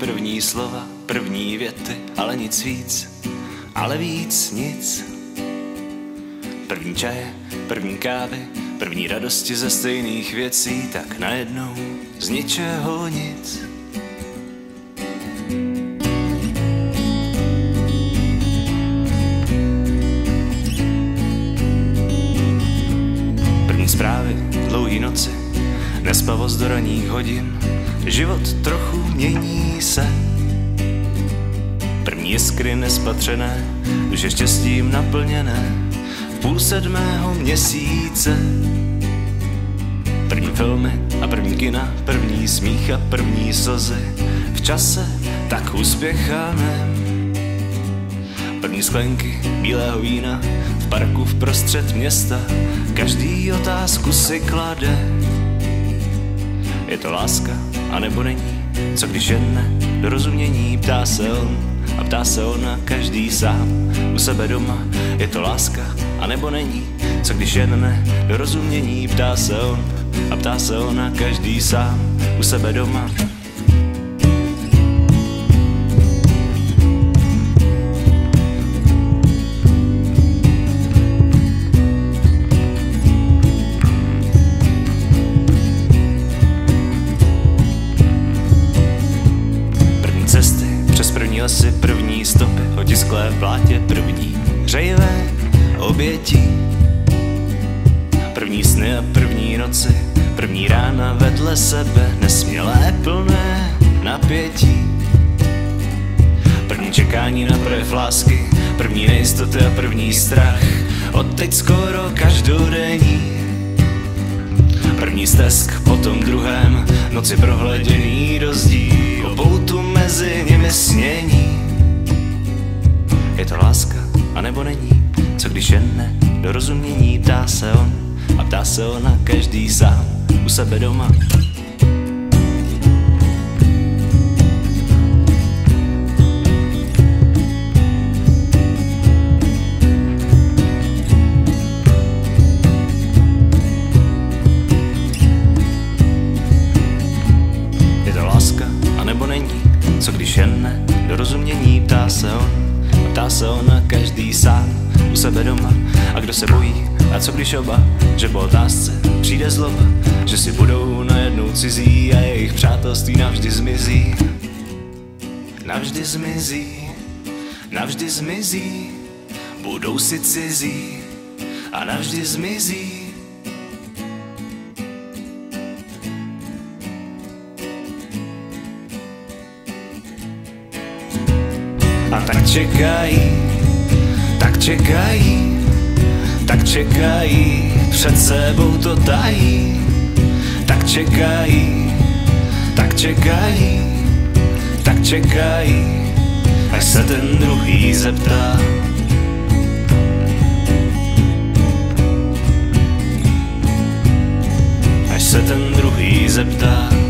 první slova, první věty, ale nic víc, ale víc nic. První čaje, první kávy, první radosti ze stejných věcí, tak najednou z ničeho nic. První zprávy, dlouhý noci, nespavost do ranních hodin, život trochu mění se. První jiskry nespatřené, duše štěstím naplněné, v 6:30 měsíce. První filmy a první kina, první smích a první slzy, v čase tak uspěchaném. První sklenky bílého vína, v parku v prostřed města, každý otázku si klade. Je to láska, anebo není? Co když jen ne? Dorozumění, ptá se on a ptá se ona, každý sám u sebe doma. Je to láska, anebo není? Co když jen ne? Dorozumění, ptá se on a ptá se ona, každý sám u sebe doma. Cesty přes první lesy, první stopy, otisklé v plátě, první hřejivé oběti. První sny a první noci, první rána vedle sebe, nesmělé plné napětí. První čekání na projev lásky, první nejistoty a první strach, odteď skoro každodenní. První stesk, potom druhém, noci prohleděný rozdíl, o poutu mezi nimi snění. Je to láska, anebo není? Co když jen ne? Dorozumění, ptá se on a ptá se ona, každý sám u sebe doma. Nebo není, co když jen ne? Dorozumění, ptá se on a ptá se ona, každý sám u sebe doma. A kdo se bojí? A co když oba? Že po otázce přijde zloba, že si budou najednou cizí a jejich přátelství navždy zmizí. Navždy zmizí, navždy zmizí, budou si cizí a navždy zmizí. A tak čekají, tak čekají, tak čekají, před sebou to tají. Tak čekají, tak čekají, tak čekají, až se ten druhý zeptá. Až se ten druhý zeptá.